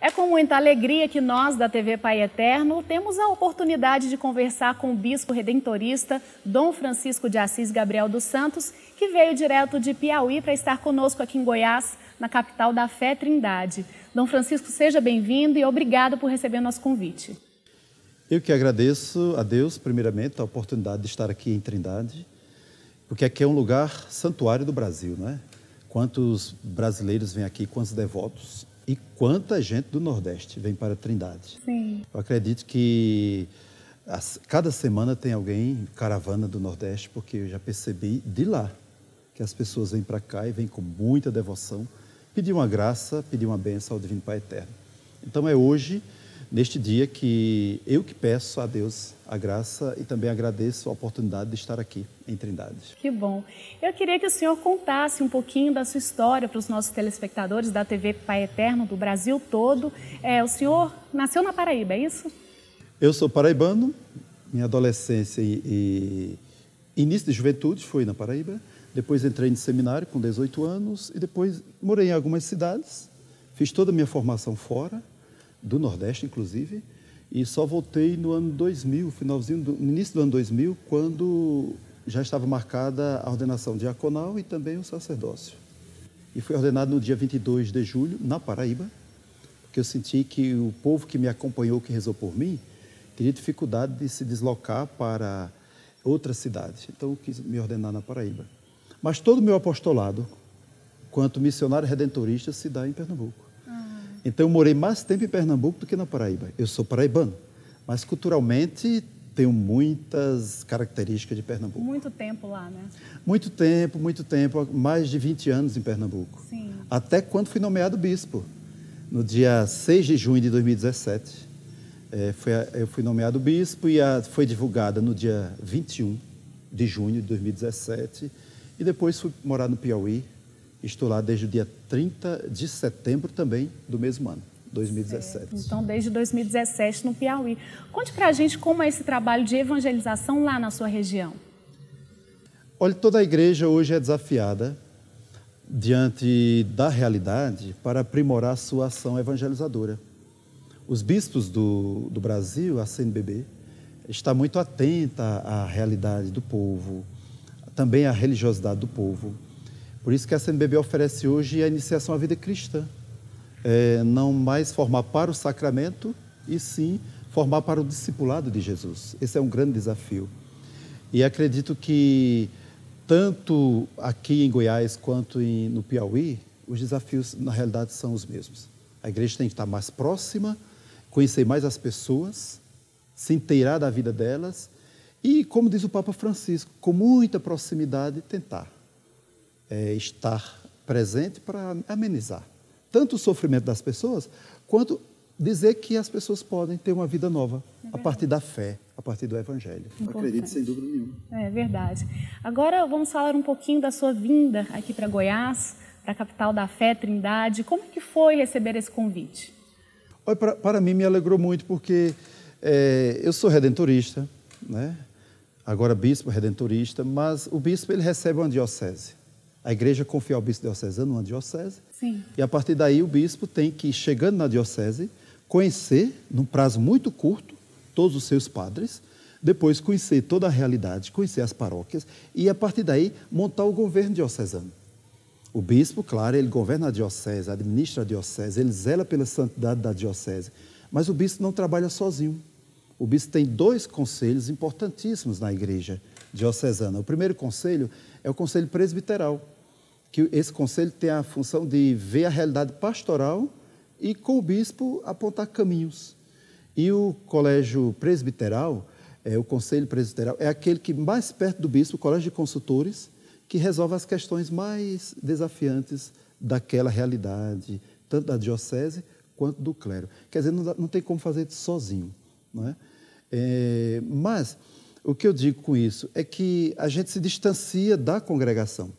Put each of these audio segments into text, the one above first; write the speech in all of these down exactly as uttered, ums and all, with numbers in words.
É com muita alegria que nós, da T V Pai Eterno, temos a oportunidade de conversar com o bispo redentorista Dom Francisco de Assis Gabriel dos Santos, que veio direto de Piauí para estar conosco aqui em Goiás, na capital da Fé Trindade. Dom Francisco, seja bem-vindo e obrigado por receber nosso convite. Eu que agradeço a Deus, primeiramente, a oportunidade de estar aqui em Trindade, porque aqui é um lugar santuário do Brasil, não é? Quantos brasileiros vêm aqui, quantos devotos e quanta gente do Nordeste vem para Trindade. Sim. Eu acredito que as, cada semana tem alguém, caravana do Nordeste, porque eu já percebi de lá que as pessoas vêm para cá e vêm com muita devoção, pedir uma graça, pedir uma bênção ao Divino Pai Eterno. Então é hoje, neste dia, que eu que peço a Deus a graça e também agradeço a oportunidade de estar aqui em Trindade. Que bom. Eu queria que o senhor contasse um pouquinho da sua história para os nossos telespectadores da T V Pai Eterno do Brasil todo. É, o senhor nasceu na Paraíba, é isso? Eu sou paraibano, minha adolescência e, e início de juventude foi na Paraíba. Depois entrei no seminário com dezoito anos e depois morei em algumas cidades. Fiz toda a minha formação fora, do Nordeste, inclusive, e só voltei no ano dois mil, finalzinho do, no início do ano dois mil, quando já estava marcada a ordenação diaconal e também o sacerdócio. E fui ordenado no dia vinte e dois de julho, na Paraíba, porque eu senti que o povo que me acompanhou, que rezou por mim, teria dificuldade de se deslocar para outra cidade. Então, eu quis me ordenar na Paraíba. Mas todo o meu apostolado, quanto missionário redentorista, se dá em Pernambuco. Então, eu morei mais tempo em Pernambuco do que na Paraíba. Eu sou paraibano, mas culturalmente tenho muitas características de Pernambuco. Muito tempo lá, né? Muito tempo, muito tempo, mais de vinte anos em Pernambuco. Sim. Até quando fui nomeado bispo, no dia seis de junho de dois mil e dezessete. É, foi, eu fui nomeado bispo e a, foi divulgada no dia vinte e um de junho de dois mil e dezessete. E depois fui morar no Piauí. Estou lá desde o dia trinta de setembro também do mesmo ano, dois mil e dezessete. Certo. Então, desde dois mil e dezessete no Piauí. Conte para a gente como é esse trabalho de evangelização lá na sua região. Olha, toda a igreja hoje é desafiada diante da realidade para aprimorar a sua ação evangelizadora. Os bispos do, do Brasil, a C N B B, está muito atenta à realidade do povo, também à religiosidade do povo. Por isso que a C N B B oferece hoje a iniciação à vida cristã. É, não mais formar para o sacramento, e sim formar para o discipulado de Jesus. Esse é um grande desafio. E acredito que, tanto aqui em Goiás quanto em, no Piauí, os desafios, na realidade, são os mesmos. A igreja tem que estar mais próxima, conhecer mais as pessoas, se inteirar da vida delas e, como diz o Papa Francisco, com muita proximidade, tentar É, estar presente para amenizar tanto o sofrimento das pessoas, quanto dizer que as pessoas podem ter uma vida nova é a partir da fé, a partir do Evangelho. Importante. Acredito sem dúvida nenhuma. É verdade. Agora vamos falar um pouquinho da sua vinda aqui para Goiás, para a capital da Fé Trindade. Como que foi receber esse convite? Olha, para, para mim me alegrou muito porque é, eu sou redentorista, né? Agora bispo redentorista, mas o bispo ele recebe uma diocese. A igreja confia ao bispo diocesano uma diocese. Sim. E a partir daí o bispo tem que, chegando na diocese, conhecer, num prazo muito curto, todos os seus padres, depois conhecer toda a realidade, conhecer as paróquias e, a partir daí, montar o governo diocesano. O bispo, claro, ele governa a diocese, administra a diocese, ele zela pela santidade da diocese, mas o bispo não trabalha sozinho. O bispo tem dois conselhos importantíssimos na igreja diocesana. O primeiro conselho é o conselho presbiteral, que esse conselho tem a função de ver a realidade pastoral e, com o bispo, apontar caminhos. E o colégio presbiteral, é, o conselho presbiteral, é aquele que mais perto do bispo, o colégio de consultores, que resolve as questões mais desafiantes daquela realidade, tanto da diocese quanto do clero. Quer dizer, não, dá, não tem como fazer isso sozinho, não é? É, mas o que eu digo com isso é que a gente se distancia da congregação,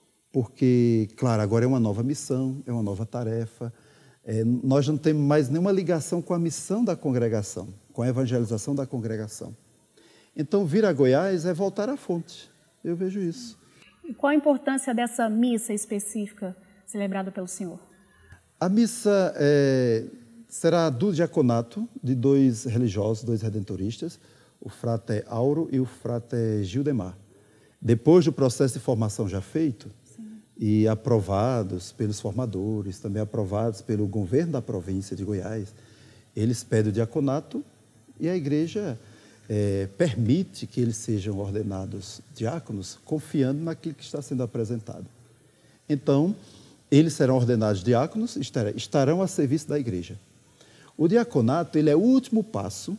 porque, claro, agora é uma nova missão, é uma nova tarefa, é, nós não temos mais nenhuma ligação com a missão da congregação, com a evangelização da congregação. Então, vir a Goiás é voltar à fonte, eu vejo isso. E qual a importância dessa missa específica celebrada pelo senhor? A missa, é, será do diaconato de dois religiosos, dois redentoristas, o frate Auro e o frate Gildemar. Depois do processo de formação já feito, sim, e aprovados pelos formadores, também aprovados pelo governo da província de Goiás, eles pedem o diaconato e a igreja é, permite que eles sejam ordenados diáconos, confiando naquilo que está sendo apresentado. Então, eles serão ordenados diáconos e estarão a serviço da igreja. O diaconato, ele é o último passo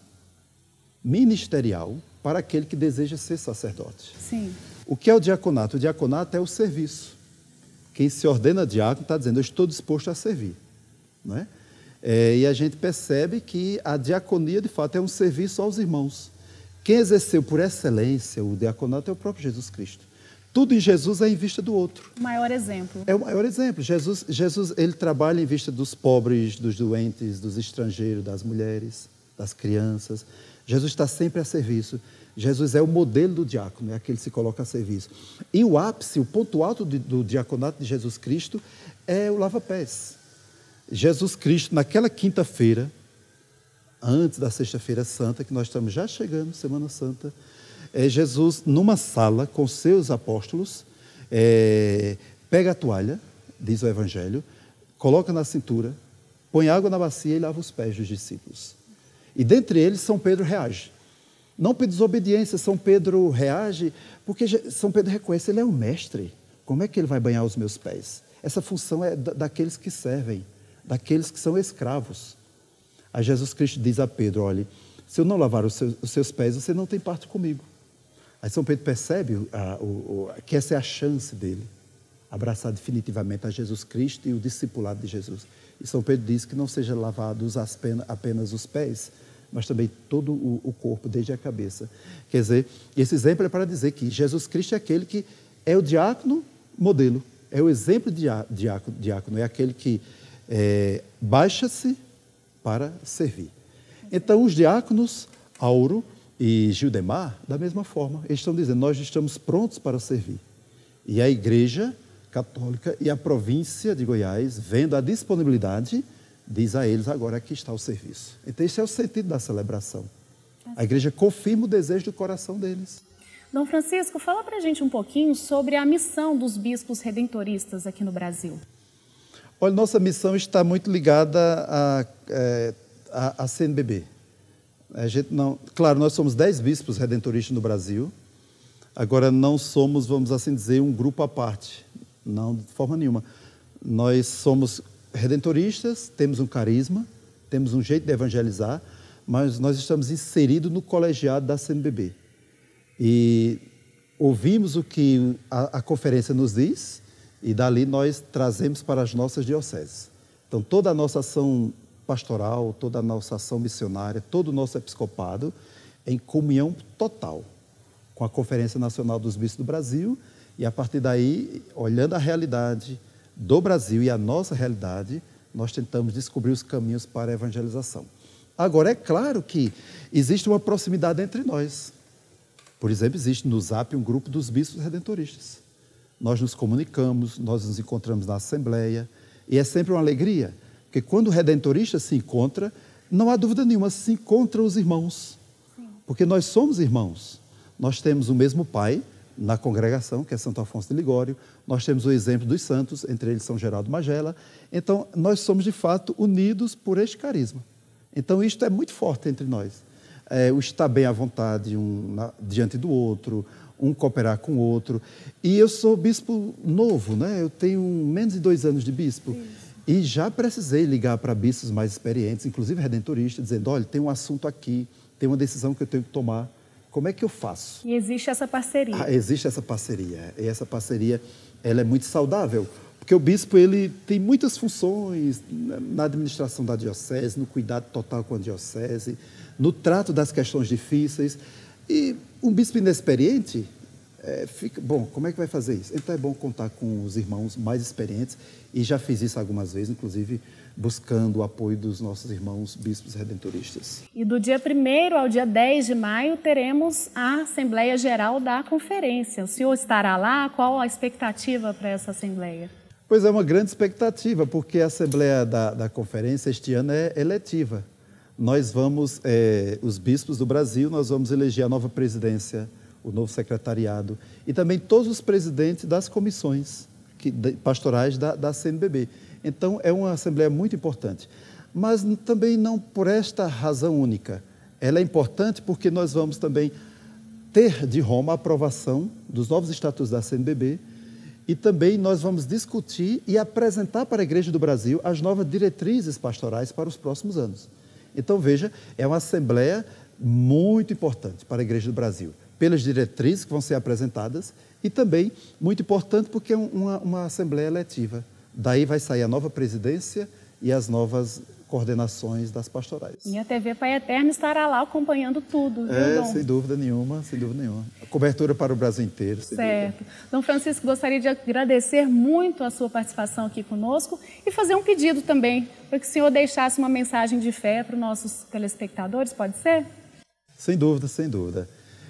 ministerial para aquele que deseja ser sacerdote. Sim. O que é o diaconato? O diaconato é o serviço. Quem se ordena diácono está dizendo, eu estou disposto a servir. Não é? É, e a gente percebe que a diaconia, de fato, é um serviço aos irmãos. Quem exerceu por excelência o diaconato é o próprio Jesus Cristo. Tudo em Jesus é em vista do outro. O maior exemplo. É o maior exemplo. Jesus, Jesus ele trabalha em vista dos pobres, dos doentes, dos estrangeiros, das mulheres, das crianças. Jesus está sempre a serviço. Jesus é o modelo do diácono, é aquele que se coloca a serviço. E o ápice, o ponto alto do, do diaconato de Jesus Cristo é o lava-pés. Jesus Cristo, naquela quinta-feira, antes da sexta-feira santa, que nós estamos já chegando, Semana Santa, é Jesus numa sala com seus apóstolos, é, pega a toalha, diz o Evangelho, coloca na cintura, põe água na bacia e lava os pés dos discípulos. E dentre eles, São Pedro reage. Não por desobediência, São Pedro reage, porque São Pedro reconhece, ele é o mestre. Como é que ele vai banhar os meus pés? Essa função é daqueles que servem, daqueles que são escravos. Aí Jesus Cristo diz a Pedro, olha, se eu não lavar os seus, os seus pés, você não tem parte comigo. Aí São Pedro percebe a, o, o, que essa é a chance dele, abraçar definitivamente a Jesus Cristo e o discipulado de Jesus. E São Pedro diz que não seja lavados apenas os pés, mas também todo o, o corpo, desde a cabeça. Quer dizer, esse exemplo é para dizer que Jesus Cristo é aquele que é o diácono modelo, é o exemplo de diácono, diácono é aquele que é, baixa-se para servir. Então, os diáconos, Auro e Gildemar, da mesma forma, eles estão dizendo, nós estamos prontos para servir. E a Igreja Católica e a província de Goiás, vendo a disponibilidade, diz a eles, agora aqui está o serviço. Então, esse é o sentido da celebração. A Igreja confirma o desejo do coração deles. Dom Francisco, fala para a gente um pouquinho sobre a missão dos bispos redentoristas aqui no Brasil. Olha, nossa missão está muito ligada à é, a, a C N B B. A gente não, claro, nós somos dez bispos redentoristas no Brasil, agora não somos, vamos assim dizer, um grupo à parte, não de forma nenhuma. Nós somos redentoristas, temos um carisma, temos um jeito de evangelizar, mas nós estamos inseridos no colegiado da C N B B. E ouvimos o que a, a conferência nos diz e dali nós trazemos para as nossas dioceses. Então, toda a nossa ação pastoral, toda a nossa ação missionária, todo o nosso episcopado em comunhão total com a Conferência Nacional dos Bispos do Brasil e, a partir daí, olhando a realidade do Brasil e a nossa realidade, nós tentamos descobrir os caminhos para a evangelização. Agora, é claro que existe uma proximidade entre nós. Por exemplo, existe no Zap um grupo dos bispos redentoristas. Nós nos comunicamos, nós nos encontramos na Assembleia, e é sempre uma alegria, porque quando o redentorista se encontra, não há dúvida nenhuma, se encontram os irmãos. Sim. Porque nós somos irmãos. Nós temos o mesmo Pai na congregação, que é Santo Afonso de Ligório, nós temos o exemplo dos santos, entre eles São Geraldo Magela, então nós somos de fato unidos por este carisma. Então isto é muito forte entre nós. É, o estar bem à vontade um na, diante do outro, um cooperar com o outro. E eu sou bispo novo, né? Eu tenho menos de dois anos de bispo. Isso. E já precisei ligar para bispos mais experientes, inclusive redentoristas, dizendo, olha, tem um assunto aqui, tem uma decisão que eu tenho que tomar. Como é que eu faço? E existe essa parceria. Ah, existe essa parceria. E essa parceria, ela é muito saudável. Porque o bispo, ele tem muitas funções na administração da diocese, no cuidado total com a diocese, no trato das questões difíceis. E um bispo inexperiente, é, fica, bom, como é que vai fazer isso? Então é bom contar com os irmãos mais experientes, e já fiz isso algumas vezes, inclusive buscando o apoio dos nossos irmãos bispos redentoristas. E do dia primeiro ao dia dez de maio teremos a Assembleia Geral da Conferência. O senhor estará lá? Qual a expectativa para essa Assembleia? Pois é, uma grande expectativa, porque a Assembleia da, da Conferência este ano é eletiva. Nós vamos, é, os bispos do Brasil, nós vamos eleger a nova presidência, o novo secretariado e também todos os presidentes das comissões que, de, pastorais da, da C N B B. Então, é uma Assembleia muito importante. Mas também não por esta razão única. Ela é importante porque nós vamos também ter de Roma a aprovação dos novos estatutos da C N B B e também nós vamos discutir e apresentar para a Igreja do Brasil as novas diretrizes pastorais para os próximos anos. Então, veja, é uma Assembleia muito importante para a Igreja do Brasil, pelas diretrizes que vão ser apresentadas e também muito importante porque é uma, uma Assembleia eletiva. Daí vai sair a nova presidência e as novas coordenações das pastorais. E a T V Pai Eterno estará lá acompanhando tudo, viu, É, Dom? sem dúvida nenhuma, sem dúvida nenhuma. A cobertura para o Brasil inteiro. Certo. Dom Francisco, gostaria de agradecer muito a sua participação aqui conosco e fazer um pedido também, para que o senhor deixasse uma mensagem de fé para os nossos telespectadores, pode ser? Sem dúvida, sem dúvida.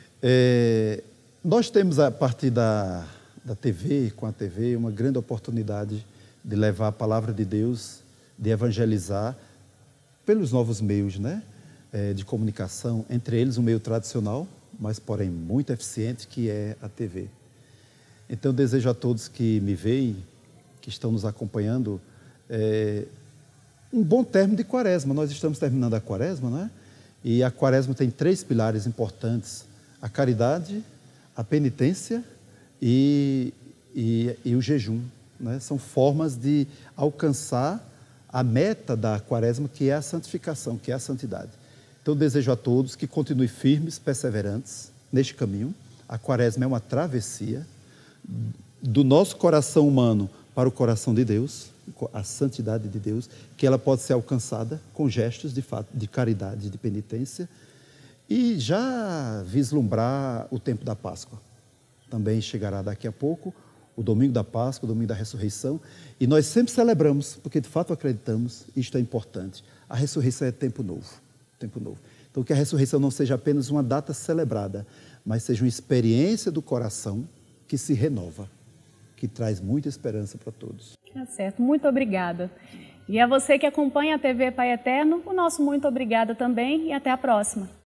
É, nós temos, a partir da, da T V, com a T V, uma grande oportunidade de levar a palavra de Deus, de evangelizar pelos novos meios, né, é, de comunicação, entre eles o meio tradicional, mas porém muito eficiente, que é a T V. Então, eu desejo a todos que me veem, que estão nos acompanhando, é, um bom término de quaresma. Nós estamos terminando a quaresma, né? E a quaresma tem três pilares importantes: a caridade, a penitência e, e, e o jejum, né? São formas de alcançar a meta da quaresma, que é a santificação, que é a santidade. Então, eu desejo a todos que continuem firmes, perseverantes neste caminho. A quaresma é uma travessia do nosso coração humano para o coração de Deus, a santidade de Deus, que ela pode ser alcançada com gestos de fato de caridade, de penitência, e já vislumbrar o tempo da Páscoa. Também chegará daqui a pouco o domingo da Páscoa, o domingo da ressurreição, e nós sempre celebramos, porque de fato acreditamos, isto é importante, a ressurreição é tempo novo, tempo novo. Então, que a ressurreição não seja apenas uma data celebrada, mas seja uma experiência do coração que se renova, que traz muita esperança para todos. Tá certo, muito obrigada. E a você que acompanha a T V Pai Eterno, o nosso muito obrigada também e até a próxima.